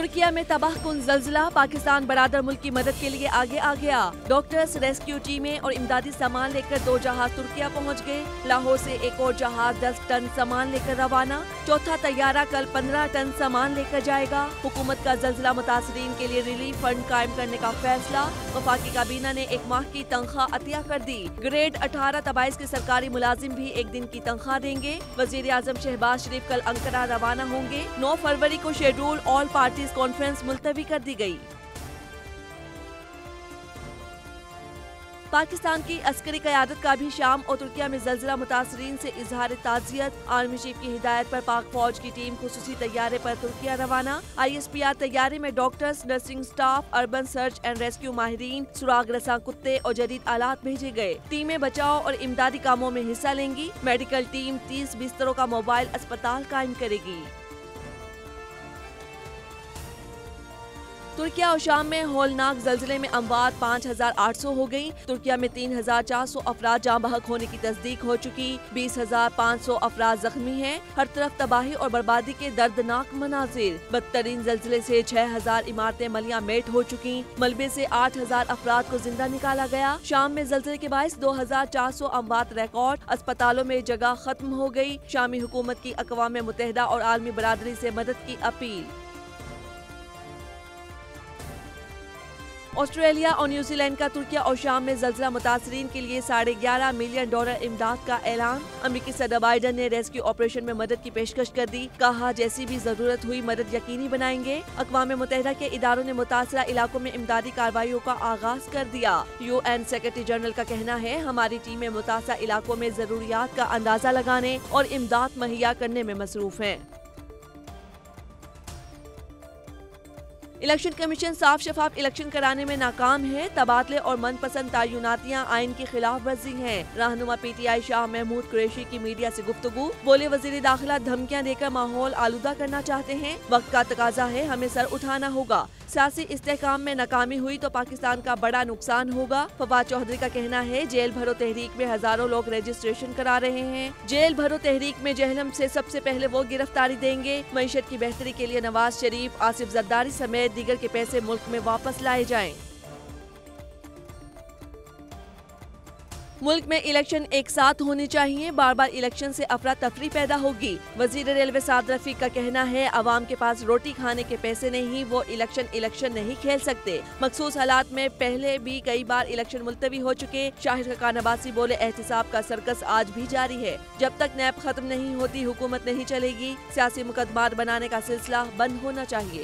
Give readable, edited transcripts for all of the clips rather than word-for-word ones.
तुर्किया में तबाहकुन ज़ल्ज़ला, पाकिस्तान बरादर मुल्क की मदद के लिए आगे आ गया। डॉक्टर्स, रेस्क्यू टीमें और इमदादी सामान लेकर 2 जहाज तुर्किया पहुंच गए। लाहौर से एक और जहाज 10 टन सामान लेकर रवाना। चौथा तैयारा कल 15 टन सामान लेकर जाएगा। हुकूमत का ज़ल्ज़ला मुतासरीन के लिए रिलीफ फंड कायम करने का फैसला। वफाकी काबीना ने 1 माह की तनख्वाह अतिया कर दी। ग्रेड 18 तबाइस के सरकारी मुलाजिम भी 1 दिन की तनख्वाह देंगे। वज़ीर आज़म शहबाज शरीफ कल अंकारा रवाना होंगे। 9 फरवरी को शेड्यूल ऑल पार्टीज कॉन्फ्रेंस मुलतवी कर दी गई। पाकिस्तान की अस्करी क़यादत का भी शाम और तुर्किया में ज़ल्ज़ला मुतासरीन से इजहार ताज़ियत। आर्मी चीफ की हिदायत पर पाक फौज की टीम खुसूसी तैयारे पर तुर्किया रवाना। ISPR तैयारे में doctors, nursing staff, urban search and rescue माहिरीन, सुराग रसा कुत्ते और जदीद आलात भेजे गए। टीमें बचाव और इमदादी कामों में हिस्सा लेंगी। मेडिकल टीम 30 बिस्तरों का मोबाइल अस्पताल कायम करेगी। तुर्किया और शाम में हौलनाक ज़ल्ज़ले में अमवात 5800 हो गई। तुर्किया में 3400 अफराद जाँ बहक होने की तस्दीक हो चुकी। 20500 अफराद जख्मी हैं। हर तरफ तबाही और बर्बादी के दर्दनाक मनाजिर। बदतरीन ज़ल्ज़ले से 6000 इमारतें मलिया मेट हो चुकी। मलबे से 8000 अफराद को जिंदा निकाला गया। शाम में ज़ल्ज़ले के बाइस 2400 अमवात रिकॉर्ड। अस्पतालों में जगह खत्म हो गई। शामी हुकूमत की अक़वाम मुत्तहिदा और आलमी बरादरी से मदद की अपील। ऑस्ट्रेलिया और न्यूजीलैंड का तुर्किया और शाम में ज़ल्ज़ला मुतासरीन के लिए $11.5 मिलियन इमदाद का ऐलान। अमेरिकी सदर बाइडन ने रेस्क्यू ऑपरेशन में मदद की पेशकश कर दी। कहा, जैसी भी जरूरत हुई मदद यकीनी बनाएंगे। अक़वाम मुत्तहिदा के इदारों ने मुतासरा इलाकों में इमदादी कार्रवाइयों का आगाज कर दिया। UN सेक्रेटरी जनरल का कहना है, हमारी टीमें मुतासरा इलाकों में जरूरियात का अंदाजा लगाने और इमदाद मुहैया करने में मसरूफ हैं। इलेक्शन कमीशन साफ शफाफ इलेक्शन कराने में नाकाम है। तबादले और मनपसंद तयनातियां आइन की खिलाफ वर्जी हैं। रहनुमा PTI शाह महमूद कुरैशी की मीडिया से गुफ्तगू। बोले, वजीर दाखिला धमकियां देकर माहौल आलूदा करना चाहते हैं। वक्त का तकाजा है, हमें सर उठाना होगा। सियासी इस्तेहकाम में नाकामी हुई तो पाकिस्तान का बड़ा नुकसान होगा। फवाद चौधरी का कहना है, जेल भरो तहरीक में हजारों लोग रजिस्ट्रेशन करा रहे हैं। जेल भरो तहरीक में जहलम से सबसे पहले वो गिरफ्तारी देंगे। मईशत की बेहतरी के लिए नवाज शरीफ, आसिफ जरदारी समेत दीगर के पैसे मुल्क में वापस लाए जाएं। मुल्क में इलेक्शन एक साथ होने चाहिए। बार बार इलेक्शन से अफरा तफरी पैदा होगी। वजीर रेलवे साद रफीक का कहना है, अवाम के पास रोटी खाने के पैसे नहीं, वो इलेक्शन नहीं खेल सकते। मखसूस हालात में पहले भी कई बार इलेक्शन मुलतवी हो चुके। शाहिद खकान अब्बासी बोले, एहतिसाब का सर्कस आज भी जारी है। जब तक नैब खत्म नहीं होती हुकूमत नहीं चलेगी। सियासी मुकदमात बनाने का सिलसिला बंद होना चाहिए।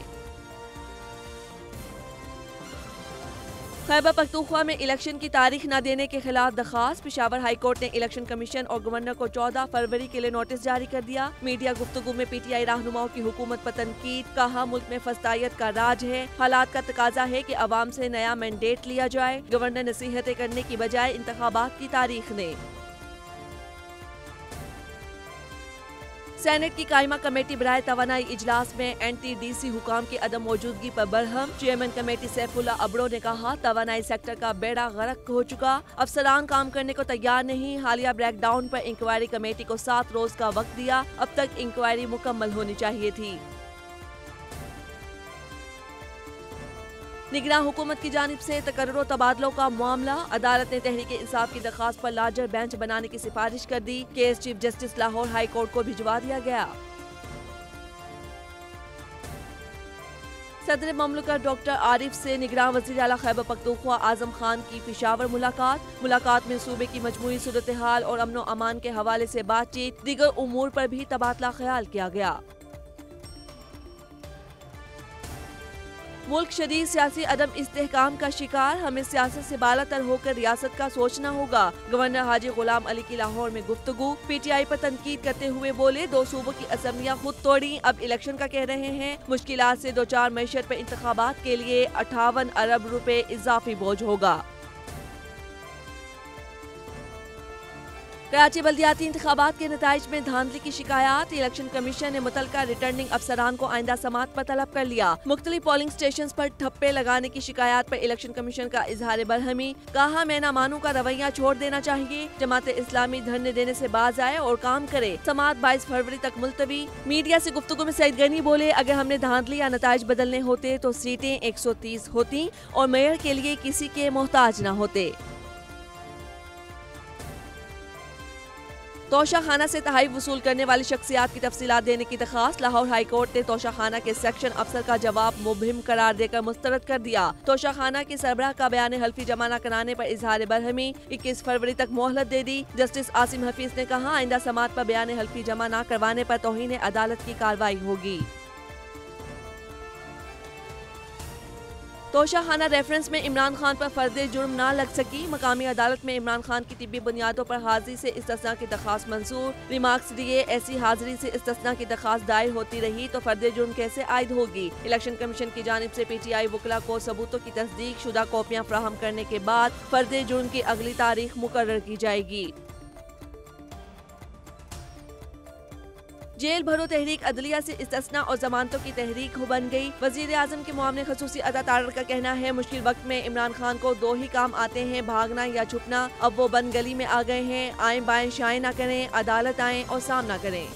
खैबर पख्तूनख्वा में इलेक्शन की तारीख न देने के खिलाफ दरखास्त। पेशावर हाई कोर्ट ने इलेक्शन कमीशन और गवर्नर को 14 फरवरी के लिए नोटिस जारी कर दिया। मीडिया गुफ्तगू में PTI रहनुमाओं की हुकूमत पर तनकीद। कहा, मुल्क में फस्तायत का राज है। हालात का तकाजा है कि अवाम से नया मैंडेट लिया जाए। गवर्नर नसीहतें करने की बजाय इंतखाबात की तारीख ने। सेनेट की कायमा कमेटी बराए तवानाई इजलास में NTDC हुकाम की अदम मौजूदगी पर बरहम। चेयरमैन कमेटी सैफुल्ला अबड़ो ने कहा, तवानाई सेक्टर का बेड़ा गर्क हो चुका। अफसरान काम करने को तैयार नहीं। हालिया ब्रेकडाउन पर इंक्वायरी कमेटी को 7 रोज का वक्त दिया। अब तक इंक्वायरी मुकम्मल होनी चाहिए थी। निगरान हुकूमत की जानिब से तकर्रुर तबादलों का मामला। अदालत ने तहरीक इंसाफ की दरखास्त पर लार्जर बेंच बनाने की सिफारिश कर दी। Case chief justice Lahore high court को भिजवा दिया गया। सदर ममलकत डॉक्टर आरिफ से निगरान वज़ीर आला खैबर पख्तूनख्वा आजम खान की पेशावर मुलाकात में सूबे की मजमूई सूरत हाल और अमन व अमान के हवाले से बातचीत। दीगर उमूर पर भी तबादला ख्याल किया गया। मुल्क शदीद सियासी अदम इस्तेहकाम का शिकार। हमें सियासत से बालातर होकर रियासत का सोचना होगा। गवर्नर हाजी गुलाम अली की लाहौर में गुफ्तगू। PTI पर तनकीद करते हुए बोले, 2 सूबों की असम्बलियां खुद तोड़ी, अब इलेक्शन का कह रहे हैं। मुश्किलात से 2-4 मईशत पर इंतखाबात के लिए 58 अरब रुपए इजाफी बोझ होगा। कराची बल्दियाती इंतखाबात के नताइज में धांधली की शिकायत। इलेक्शन कमीशन ने मुतलका रिटर्निंग अफसरान को आइंदा समात पर तलब कर लिया। मुख्तलिफ पोलिंग स्टेशन पर ठप्पे लगाने की शिकायत पर इलेक्शन कमीशन का इजहार बरहमी। कहा मैं ना मानू का रवैया छोड़ देना चाहिए। जमात इस्लामी धरने देने से बाज आए और काम करे। समात 22 फरवरी तक मुलतवी। मीडिया से गुफ्तगू में सईद गनी बोले, अगर हमने धांधली या नताइज बदलने होते तो सीटें 130 होती और मेयर के लिए किसी के मोहताज न होते। तोशाखाना से तहाई वसूल करने वाली शख्सियात की तफसीलात देने की दरख्वास्त। लाहौर हाई कोर्ट ने तोशाखाना के सेक्शन अफसर का जवाब मुबहिम करार देकर मुस्तरद कर दिया। तोशाखाना के सरबराह का बयान हल्फी जमा न कराने पर इजहार बरहमी। 21 फरवरी तक मोहलत दे दी। जस्टिस आसिम हफीज ने कहा, आइंदा समात पर बयान हल्फी जमा न करवाने पर तौहीन अदालत की कार्रवाई होगी। तोशाखाना रेफरेंस में इमरान खान पर फर्द जुर्म ना लग सकी। मकामी अदालत में इमरान खान की तिब्बी बुनियादों पर हाजिरी से इस्तिस्ना की दरख्वास्त मंजूर। रिमार्क्स दिए, ऐसी हाजिरी से इस्तिस्ना की दरख्वास्त दायर होती रही तो फर्द जुर्म कैसे आयद होगी। इलेक्शन कमीशन की जानिब से PTI वकला को सबूतों की तस्दीक शुदा कॉपियाँ फराहम करने के बाद फर्द जुर्म की अगली तारीख मुकर्रर की जाएगी। जेल भरो तहरीक अदलिया से इस्तिस्ना और जमानतों की तहरीक बन गई। वजीर आजम के मुआवने खसूसी अता तारड़ का कहना है, मुश्किल वक्त में इमरान खान को दो ही काम आते हैं, भागना या छुपना। अब वो बंद गली में आ गए हैं। आए बाएं शाएं ना करें, अदालत आएं और सामना करें।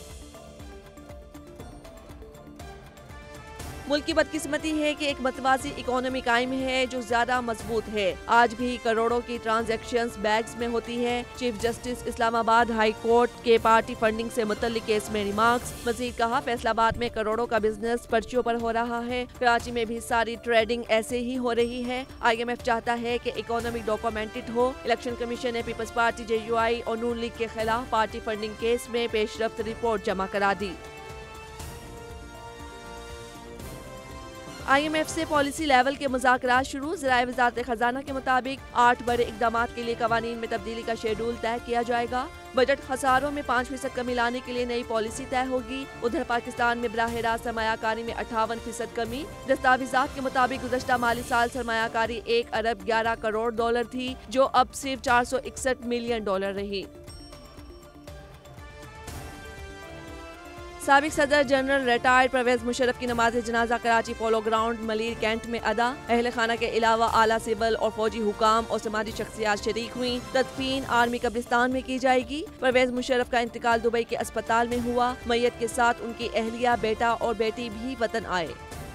मुल्क की बदकिस्मती है कि एक मतवाजी इकोनॉमी कायम है जो ज्यादा मजबूत है। आज भी करोड़ों की ट्रांजैक्शंस बैंक्स में होती है। Chief justice Islamabad high court के पार्टी फंडिंग से मुतल्लिक केस में रिमार्क्स। मजीद कहा, फैसलाबाद में करोड़ों का बिजनेस पर्चियों पर हो रहा है। कराची में भी सारी ट्रेडिंग ऐसे ही हो रही है। IMF चाहता है कि इकोनॉमी डॉक्यूमेंटेड हो। इलेक्शन कमीशन ने पीपल्स पार्टी JUI और नून लीग के खिलाफ पार्टी फंडिंग केस में पेशरफ्त रिपोर्ट जमा करा दी। IMF से पॉलिसी लेवल के मुज़ाकरात शुरू। ज़राए वज़ारत खजाना के मुताबिक 8 बड़े इक़दामात के लिए कवानीन में तब्दीली का शेड्यूल तय किया जाएगा। बजट खसारों में 5% कमी लाने के लिए नई पॉलिसी तय होगी। उधर पाकिस्तान में बराह रास्त सरमायाकारी में 58% कमी। दस्तावेज़ात के मुताबिक गुज़श्ता माली साल सरमायाकारी $1 अरब 11 करोड़ थी, जो अब सिर्फ $461 मिलियन रही। साबिक सदर जनरल रिटायर्ड परवेज मुशर्रफ की नमाज जनाजा Karachi polo ground Malir cantt में अदा। अहल खाना के अलावा आला सिविल और फौजी हुकाम और समाजी शख्सियात शरीक हुई। तदफीन आर्मी कब्रिस्तान में की जाएगी। परवेज मुशर्रफ का इंतकाल दुबई के अस्पताल में हुआ। मैयत के साथ उनकी अहलिया, बेटा और बेटी भी वतन आए।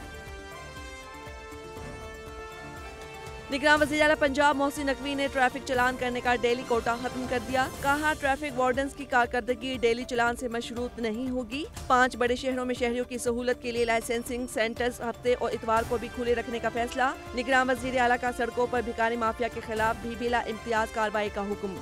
निगरान वज़ीर आला पंजाब मोहसिन नकवी ने ट्रैफिक चलान करने का डेली कोटा खत्म कर दिया। कहा, ट्रैफिक वार्डन्स की कारकर्दगी डेली चलान से मशरूत नहीं होगी। 5 बड़े शहरों में शहरियों की सहूलत के लिए लाइसेंसिंग सेंटर्स हफ्ते और इतवार को भी खुले रखने का फैसला। निगरान वज़ीर आला का सड़कों पर भिखारी माफिया के खिलाफ भी बिला इम्तियाज कार्रवाई का हुक्म।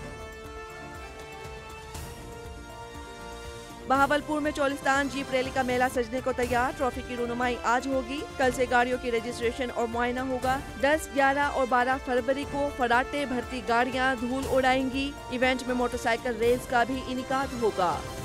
बहावलपुर में चोलिस्तान जीप रैली का मेला सजने को तैयार। ट्रॉफी की रुनुमाई आज होगी। कल से गाड़ियों की रजिस्ट्रेशन और मुआयना होगा। 10, 11 और 12 फरवरी को फराटे भरती गाड़ियां धूल उड़ाएंगी। इवेंट में मोटरसाइकिल रेस का भी इनिकाद होगा।